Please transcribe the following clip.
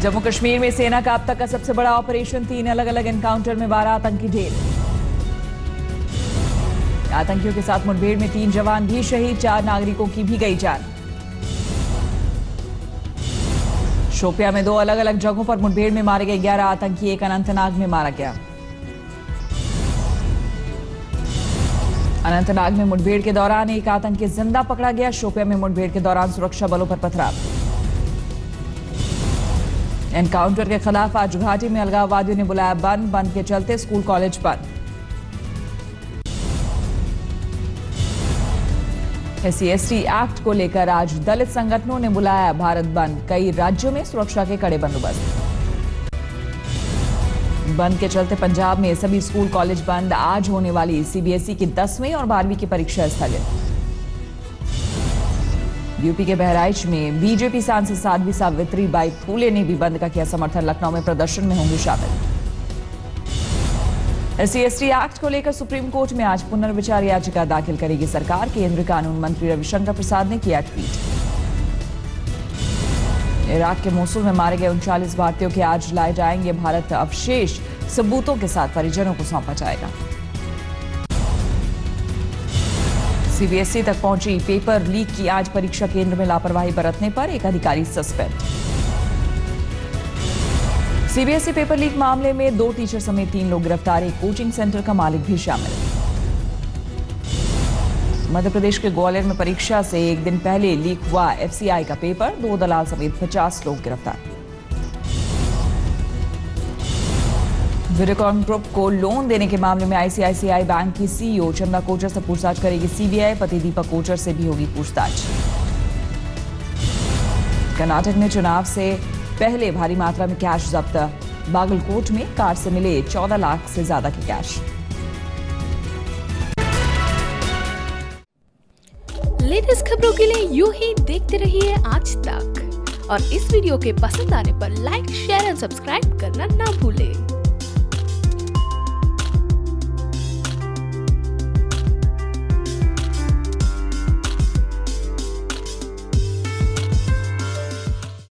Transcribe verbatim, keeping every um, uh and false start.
जम्मू कश्मीर में सेना का अब तक का सबसे बड़ा ऑपरेशन, तीन अलग अलग एनकाउंटर में बारह आतंकी ढेर। आतंकियों के साथ मुठभेड़ में तीन जवान भी शहीद, चार नागरिकों की भी गई जान। शोपिया में दो अलग अलग जगहों पर मुठभेड़ में मारे गए ग्यारह आतंकी, एक अनंतनाग में मारा गया। अनंतनाग में मुठभेड़ के दौरान एक आतंकी जिंदा पकड़ा गया। शोपिया में मुठभेड़ के दौरान सुरक्षा बलों पर पथराव। एनकाउंटर के खिलाफ आज घाटी में अलगाववादियों ने बुलाया बंद, बंद के चलते स्कूल कॉलेज बंद। S C S T act को लेकर आज दलित संगठनों ने बुलाया भारत बंद, कई राज्यों में सुरक्षा के कड़े बंदोबस्त। बंद के चलते पंजाब में सभी स्कूल कॉलेज बंद, आज होने वाली सी बी एस ई की दसवीं और बारहवीं की परीक्षा स्थगित। यूपी के बहराइच में बीजेपी सांसद साध्वी सावित्री बाई फूले ने भी बंद का किया समर्थन, लखनऊ में प्रदर्शन में होंगे शामिल। S C S T act को लेकर सुप्रीम कोर्ट में आज पुनर्विचार याचिका दाखिल करेगी सरकार, केंद्रीय कानून मंत्री रविशंकर प्रसाद ने किया ट्वीट। इराक के मोसुल में मारे गए उनचालीस भारतीयों के आज लाए जाएंगे भारत, अवशेष सबूतों के साथ परिजनों को सौंपा जाएगा। सी बी एस ई तक पहुंची पेपर लीक की आज परीक्षा केंद्र में लापरवाही बरतने पर एक अधिकारी suspend. C B S E paper leak मामले में दो टीचर समेत तीन लोग गिरफ्तार, एक कोचिंग सेंटर का मालिक भी शामिल। मध्य प्रदेश के ग्वालियर में परीक्षा से एक दिन पहले लीक हुआ एफ सी आई का पेपर, दो दलाल समेत पचास लोग गिरफ्तार। वीडियोकॉन ग्रुप को लोन देने के मामले में आई सी आई सी आई बैंक की सी ई ओ चंदा कोचर से पूछताछ करेगी सी बी आई, पति दीपक कोचर से भी होगी पूछताछ। कर्नाटक में चुनाव से पहले भारी मात्रा में कैश जब्त, बागलकोट में कार से मिले चौदह लाख से ज्यादा के कैश। लेटेस्ट खबरों के लिए यूं ही देखते रहिए आज तक, और इस वीडियो के पसंद आने पर लाइक, शेयर एंड सब्सक्राइब करना ना भूलें।